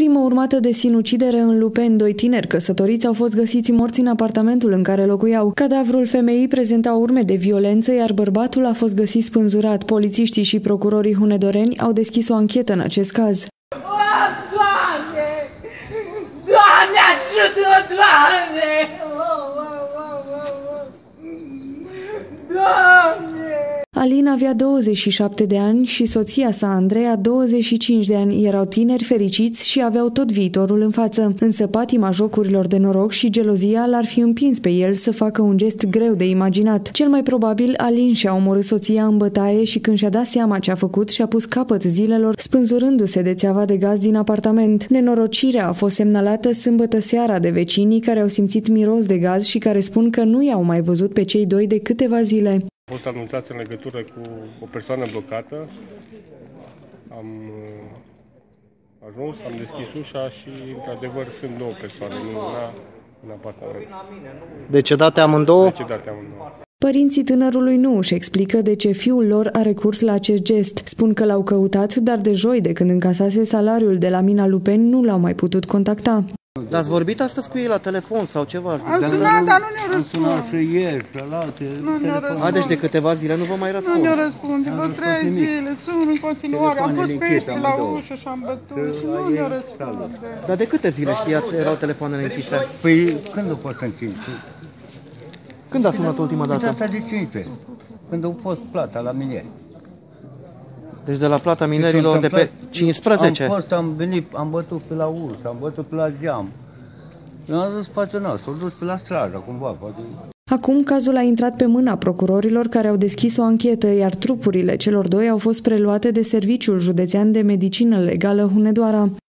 Crimă urmată de sinucidere în Lupeni. Doi tineri căsătoriți au fost găsiți morți în apartamentul în care locuiau. Cadavrul femeii prezenta urme de violență, iar bărbatul a fost găsit spânzurat. Polițiștii și procurorii hunedoreni au deschis o anchetă în acest caz. Doamne! Doamne, ajută-mă, Doamne! Doamne! Alina avea 27 de ani și soția sa, Andreea, 25 de ani. Erau tineri fericiți și aveau tot viitorul în față. Însă patima jocurilor de noroc și gelozia l-ar fi împins pe el să facă un gest greu de imaginat. Cel mai probabil, Alin și-a omorât soția în bătaie și când și-a dat seama ce a făcut, și-a pus capăt zilelor, spânzurându-se de țeava de gaz din apartament. Nenorocirea a fost semnalată sâmbătă seara de vecinii care au simțit miros de gaz și care spun că nu i-au mai văzut pe cei doi de câteva zile. Am fost anunțați în legătură cu o persoană blocată. Am ajuns, am deschis ușa și, într-adevăr, sunt 9 persoane, nu una, în apartament. Decedate amândouă? Decedate amândouă. Părinții tânărului nu își explică de ce fiul lor a recurs la acest gest. Spun că l-au căutat, dar de joi, de când încasase salariul de la Mina Lupeni, nu l-au mai putut contacta. Dar ați vorbit astăzi cu ei la telefon sau ceva? Am sunat, dar nu ne-au răspuns. Am sunat și ieri, și alaltă. Nu ne-au răspuns. A, deci de câteva zile nu vă mai răspund. Nu ne-au răspuns, după 3 zile, sun în continuare. Am fost pe ei la ușă și am bătut și nu ne-au răspuns. Dar de câte zile știați erau telefoanele închise? Păi când au fost închise? Când a sunat ultima dată? Data de 15, când a fost plata la mineri. Deci de la plata minerilor de pe 15? Am venit, am bătut pe la ușă, am bătut pe la geam. Eu am zis paționat, s-au dus pe la strajă, cumva, poate. Acum cazul a intrat pe mâna procurorilor care au deschis o anchetă, iar trupurile celor doi au fost preluate de Serviciul Județean de Medicină Legală Hunedoara.